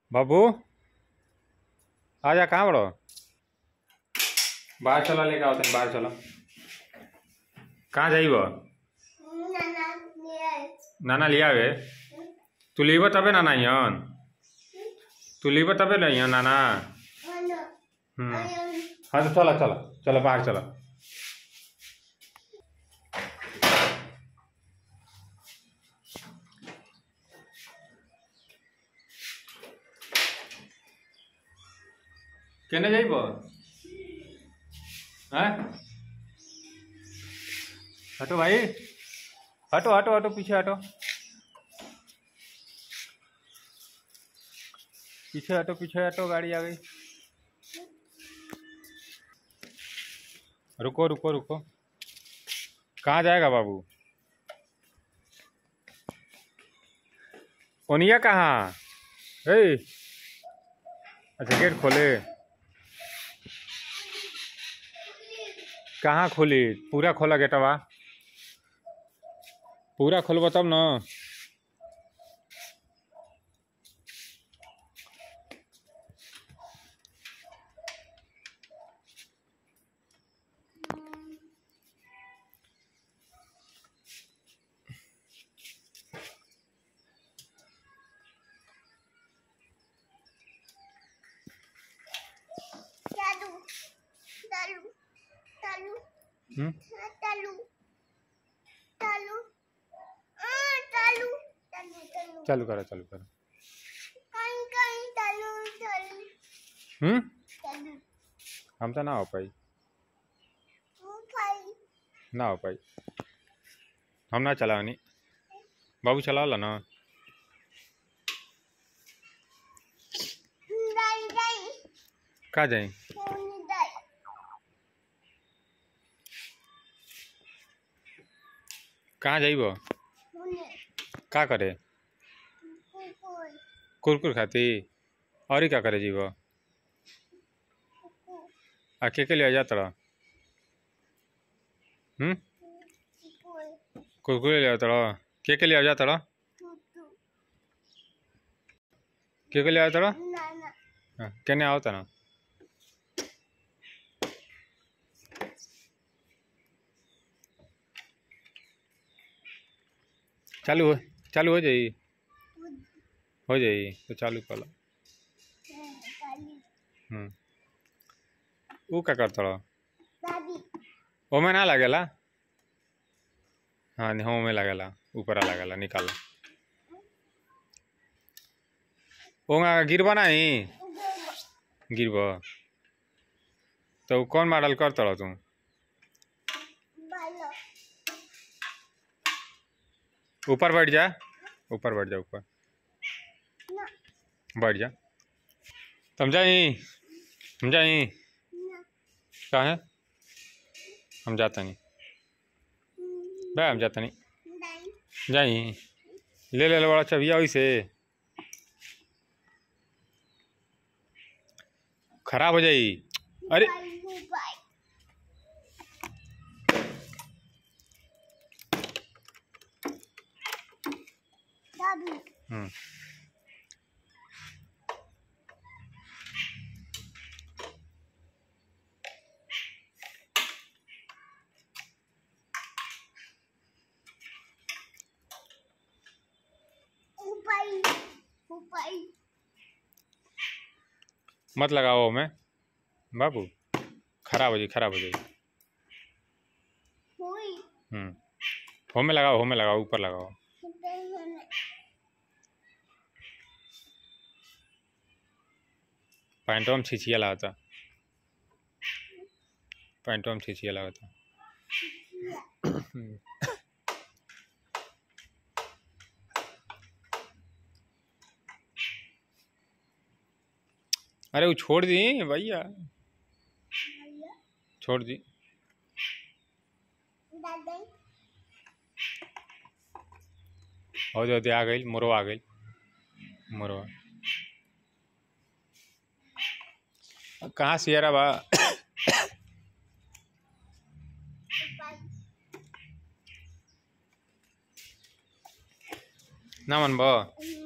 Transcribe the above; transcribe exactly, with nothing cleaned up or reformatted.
बाबू आजा, कहाँ बड़ो? बाहर चलो, लेके आओ तनी, बाहर चलो। कहाँ जाइब? नाना लिया वे। तू लीब तबे नाना यन तू लीब तबे नहीं नाना। हम्म हाँ तो चलो चलो चलो बाहर चलो। केने जाइब? हटो भाई, हटो हटो हटो, पीछे हटो, पीछे हटो, पीछे हटो, गाड़ी आ गई। रुको रुको रुको, कहाँ जाएगा बाबू? ओनिया कहाँ? ए अच्छा, गेट खोले। कहाँ खोली? पूरा खोला गेटवा, पूरा खोलबो तब न। हम्म चालू करो, चालू करो। हम्म हम तो ना हो पाई, ना हो पाई, हम ना चलाओ नहीं। बाबू चलाओ ला ना। कहाँ जाए? कहाँ जाइब? का करे? कुरकुर खाती? और ही क्या करे जीव? आ के के लिए जाता? हम्म कुरकुरे ले आता? के के लिए जाता? के के लिए आता? केने आवता ना? चालू हो, चालू हो जाई, हो जाई तो चालू कर लो। हम्म वो क्या करता? ओमे ना लगेला? हाँ नहीं, ओमे लगेला, ऊपर लगेला, निकालो। ओंगा गिरबा नहीं? गिरब तो कौन मॉडल करता तुम? ऊपर बैठ जा, ऊपर बैठ जा, ऊपर बैठ जा। तुम जाई, हम जाई? कहाँ है? हम जाता नहीं भाई, हम जाता नहीं। जाई ले ले बड़ा चबिया वैसे खराब हो जाई। अरे हम्म मत लगाओ में बाबू, खराब हो जाए, खराब हो जाए। हम्म हो में लगाओ, हो में लगाओ, ऊपर लगाओ। पैंटों में छिछिया लगाता, पैंटों में छिछिया लगाता। अरे वो छोड़ दी भैया, छोड़ दी। हो जाते आ गई, मोरवा आ गई, मोरवा कहाँ सियरा बा? ना मन बा